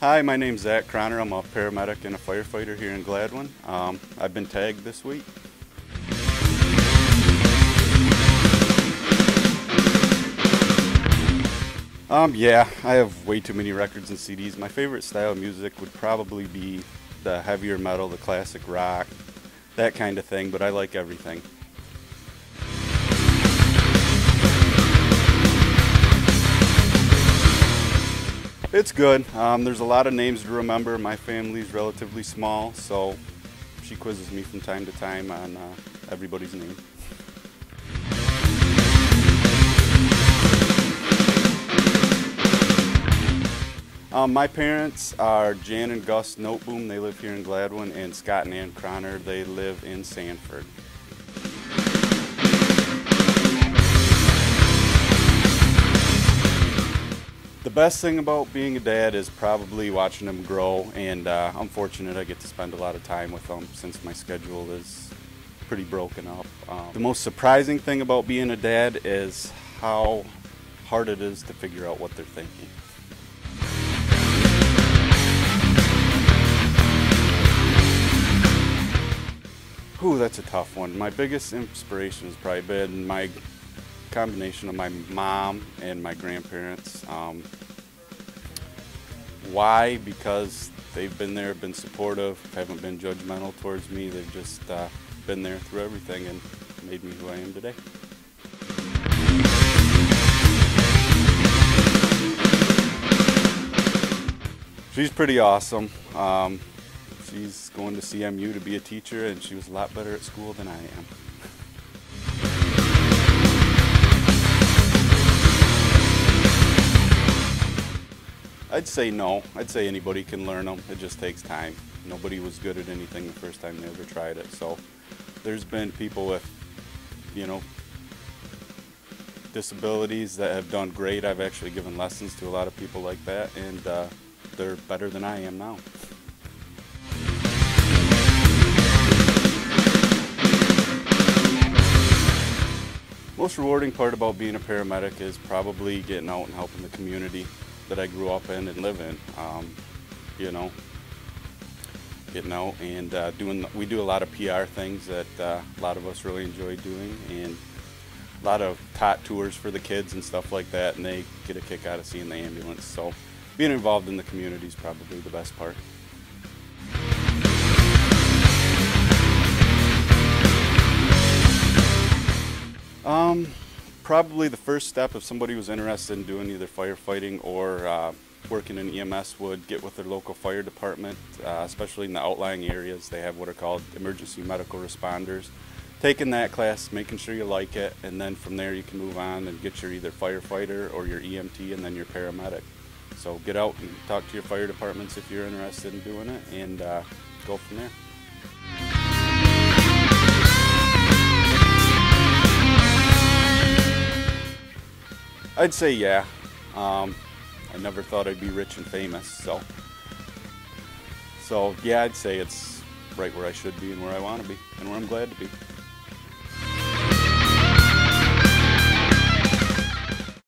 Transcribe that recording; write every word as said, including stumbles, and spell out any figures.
Hi, my name's Zach Croner. I'm a paramedic and a firefighter here in Gladwin. Um, I've been tagged this week. Um, yeah, I have way too many records and C Ds. My favorite style of music would probably be the heavier metal, the classic rock, that kind of thing, but I like everything. It's good. Um, there's a lot of names to remember. My family's relatively small, so she quizzes me from time to time on uh, everybody's name. Um, my parents are Jan and Gus Noteboom. They live here in Gladwin, and Scott and Ann Croner. They live in Sanford. The best thing about being a dad is probably watching them grow, and uh, I'm fortunate I get to spend a lot of time with them since my schedule is pretty broken up. Um, the most surprising thing about being a dad is how hard it is to figure out what they're thinking. Ooh, that's a tough one. My biggest inspiration has probably been my combination of my mom and my grandparents. Um, why? Because they've been there, been supportive, haven't been judgmental towards me. They've just uh, been there through everything and made me who I am today. She's pretty awesome. Um, she's going to C M U to be a teacher, and she was a lot better at school than I am. I'd say no. I'd say anybody can learn them. It just takes time. Nobody was good at anything the first time they ever tried it. So there's been people with, you know, disabilities that have done great. I've actually given lessons to a lot of people like that, and uh, they're better than I am now. Most rewarding part about being a paramedic is probably getting out and helping the community that I grew up in and live in. Um, you know, getting out and uh, doing, we do a lot of P R things that uh, a lot of us really enjoy doing, and a lot of tot tours for the kids and stuff like that, and they get a kick out of seeing the ambulance. So being involved in the community is probably the best part. Um, probably the first step, if somebody was interested in doing either firefighting or uh, working in E M S, would get with their local fire department, uh, especially in the outlying areas. They have what are called emergency medical responders. Taking that class, making sure you like it, and then from there you can move on and get your either firefighter or your E M T and then your paramedic. So get out and talk to your fire departments if you're interested in doing it, and uh, go from there. I'd say yeah. Um, I never thought I'd be rich and famous, so so yeah, I'd say it's right where I should be and where I want to be and where I'm glad to be.